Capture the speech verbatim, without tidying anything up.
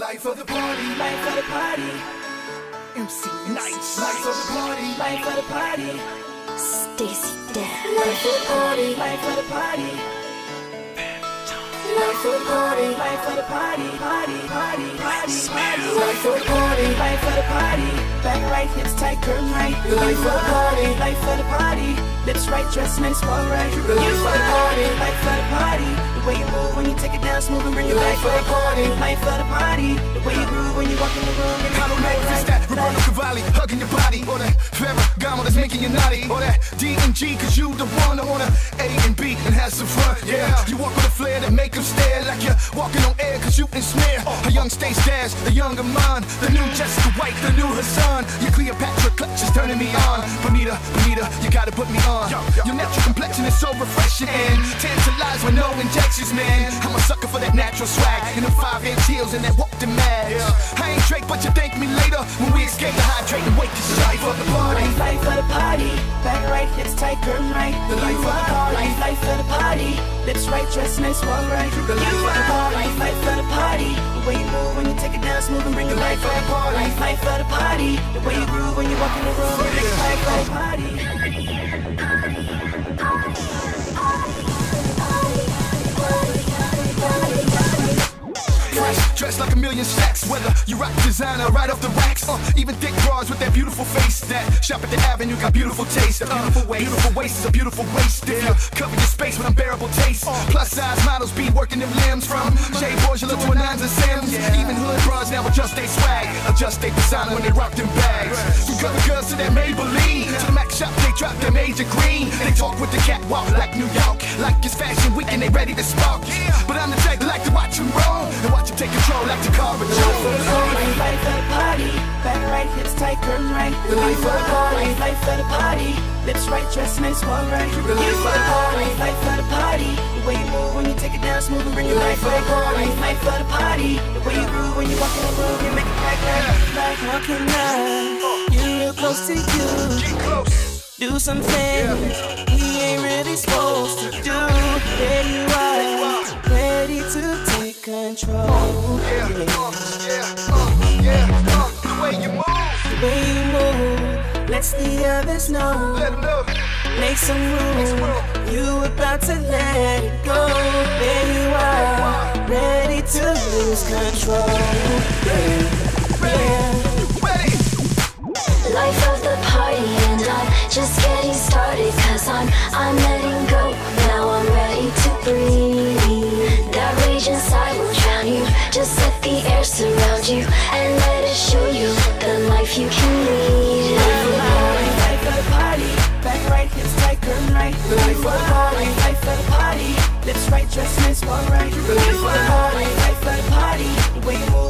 Life of the party, life of the party. Emcee N I C E. Life of the party, life of the party. Stacy Dash. Life of the party, life of the party. Life of the party, life of the party, party, party, party, party. Life of the party, life of the party. Back right, hips tight, curves right. Life of the party, life of the party. Lips right, dress nice, walk right. Life of the party, life of the party. The way you move when you take it down smooth and bring it back for the party. Life of the party. The way you groove when you walk in the room. I don't know if it's that Roberto Cavalli hugging your body, or that Ferragamo that's making you naughty, or that D and G cause you the one that wanna A and B and have some fun. Yeah, you walk with a flair that make them stare like you're walking on air cause you ensnare a young Stacey Dash, the younger mind, the new Jessica White, the new Hassan. Your Cleopatra clutch is turning me on. Bonita, Bonita, you gotta put me on. Your natural complexion is so refreshing and tantalized with no injections, man. I'm a sucker for that natural swag and the five inch heels and that walking mad. I ain't Drake, but you thank me later when we escape the hydrate and wait. This is life of the party. Life of the party. Back right, hips tight, curves right. The life of the party. Life of the party. Lips right, dress nice, walk right. The life of the party. Life of the party. The way you move when you take it down smooth and bring it back for the party. Life of the party. The way you groove when you walk in the room. Bring it back for the party. Dressed like a million stacks, whether you rock designer right off the racks, uh, even thick bras with that beautiful face. That shop at the Avenue got beautiful taste. A beautiful waist, beautiful waist is a beautiful waist. If you cover your space with unbearable taste, plus size models be working them limbs from shade boys you look to a nines and sims. Even hood bras now adjust they swag, adjust they persona when they rock them bags. From girl to girls to that Maybelline, to the Mac shop they drop their major green. They talk with the catwalk like New York, like it's fashion week and they ready to spark. But I'm the type that like to watch them roll and watch them take control like the car. Life of the party, life of the party. Back right, hips tight, curves right. The life of the party, life of the party. Lips right, dress nice, walk right. The life of the party, life of the party. The way you move when you take it down smooth and bring it back for the party. Life of the party. The way you groove when you walk in the room, you make it back right. Like how can I? You real close to you. Do some things we ain't really supposed to do. There you are, ready to take control. Yeah, uh, yeah, uh, yeah, uh, the way you move, the way you move, lets the others know. Let them know. Make some room, you about to let it go. There you are, ready to lose control. Yeah, yeah. Life of the party, and I'm just getting started. Cause I'm, I'm letting go, now I'm ready to breathe. That rage inside will drown you. Just let the air surround you and let it show you the life you can lead. Life of the party, back right, hips tight, curves right. The life of the party, life of the party. Lips right, dress nice, walk right. The life of the party, life of the party. The way you move